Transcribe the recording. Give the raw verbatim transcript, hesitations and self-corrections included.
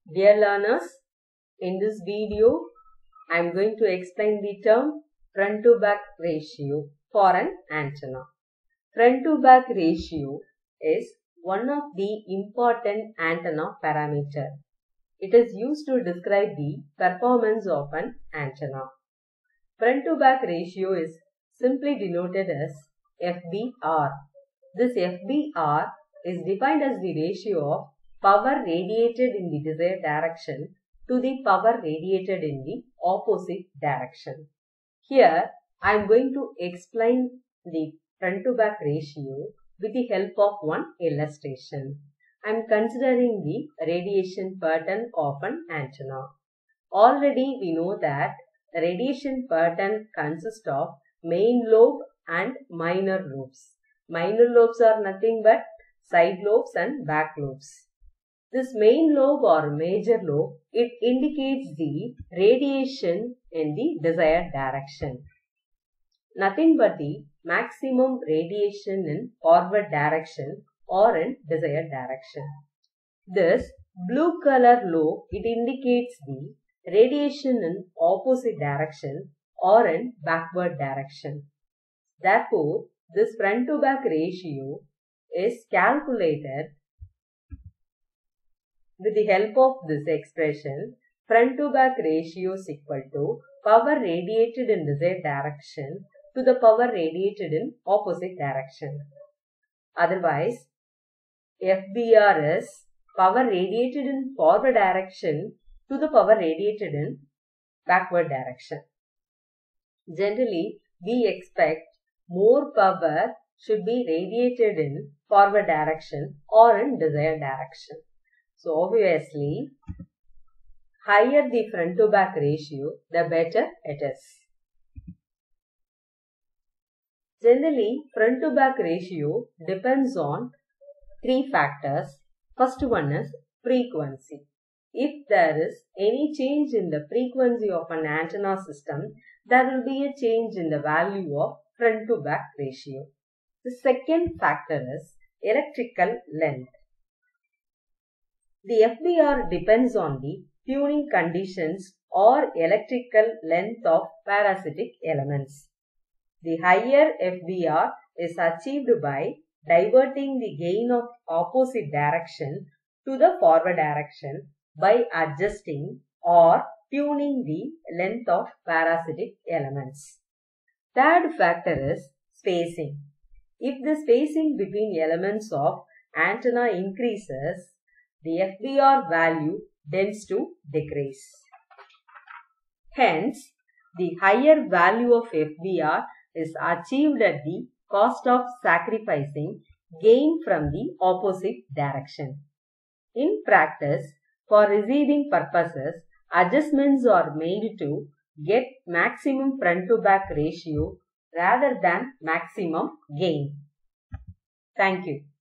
Dear learners, in this video, I am going to explain the term front to back ratio for an antenna. Front to back ratio is one of the important antenna parameter. It is used to describe the performance of an antenna. Front to back ratio is simply denoted as F B R. This F B R is defined as the ratio of power radiated in the desired direction to the power radiated in the opposite direction. Here, I am going to explain the front to back ratio with the help of one illustration. I am considering the radiation pattern of an antenna. Already we know that the radiation pattern consists of main lobe and minor lobes. Minor lobes are nothing but side lobes and back lobes. This main lobe or major lobe, it indicates the radiation in the desired direction. Nothing but the maximum radiation in forward direction or in desired direction. This blue color lobe, it indicates the radiation in opposite direction or in backward direction. Therefore, this front to back ratio is calculated with the help of this expression. Front to back ratio is equal to power radiated in desired direction to the power radiated in opposite direction. Otherwise, F B R is power radiated in forward direction to the power radiated in backward direction. Generally, we expect more power should be radiated in forward direction or in desired direction. So obviously, higher the front to back ratio, the better it is. Generally, front to back ratio depends on three factors. First one is frequency. If there is any change in the frequency of an antenna system, there will be a change in the value of front to back ratio. The second factor is electrical length. The F B R depends on the tuning conditions or electrical length of parasitic elements. The higher F B R is achieved by diverting the gain of opposite direction to the forward direction by adjusting or tuning the length of parasitic elements. Third factor is spacing. If the spacing between elements of antenna increases, the F B R value tends to decrease. Hence, the higher value of F B R is achieved at the cost of sacrificing gain from the opposite direction. In practice, for receiving purposes, adjustments are made to get maximum front to back ratio rather than maximum gain. Thank you.